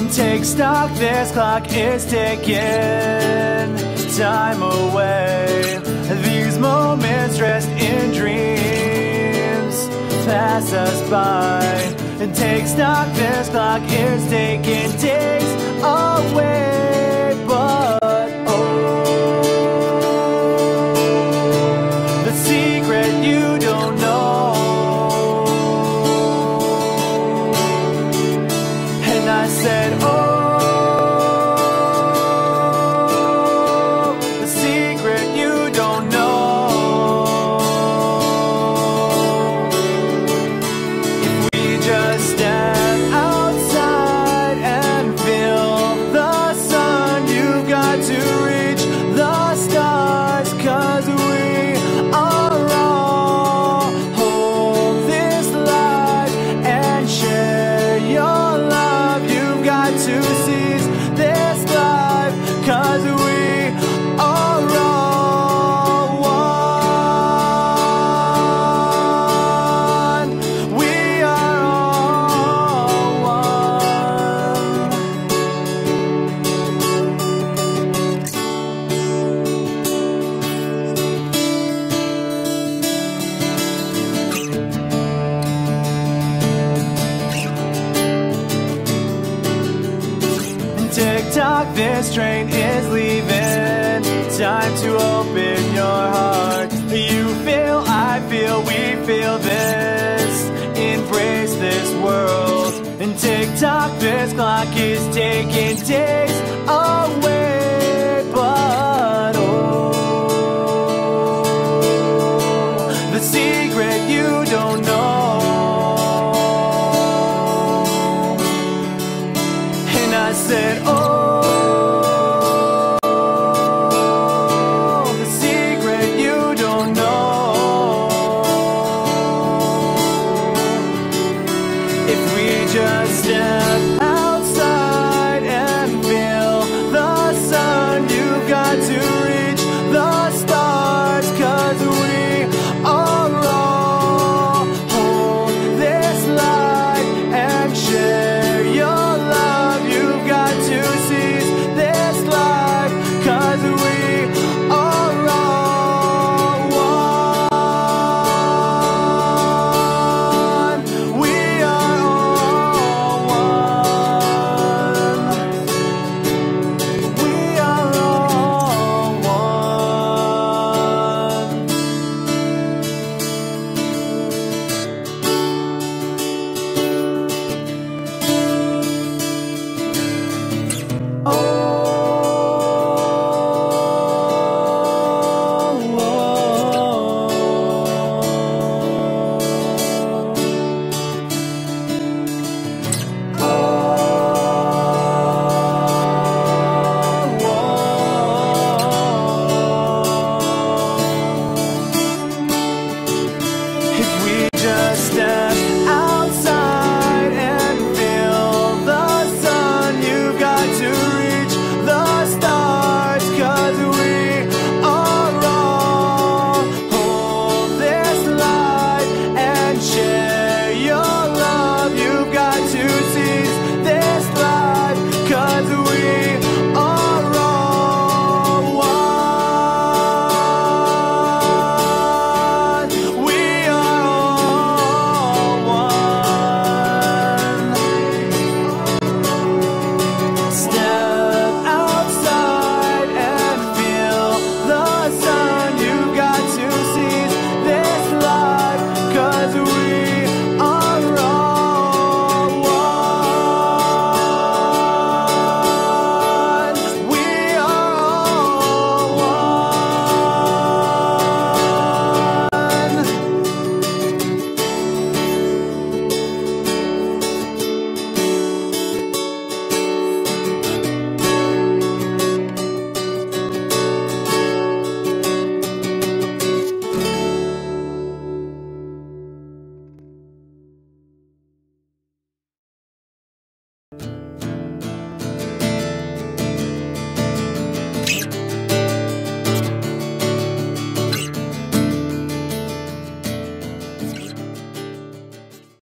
Take stock, this clock is ticking time away. These moments rest in dreams pass us by. And take stock, this clock is taking days away. But oh, the secret you don't know. And I said, oh, the secret you don't know. If we just step outside and feel the sun, you've got to reach the stars, 'cause we are all hold this light and share your love. You've got to seize this life, 'cause we are all one. We are all one. Tick-tock, this train is leaving. Time to open your heart. You feel, I feel, we feel this. Embrace this world. And tick-tock, this clock is taking days away. But oh, the secret you don't know. And I said, oh, the secret you don't know. If we just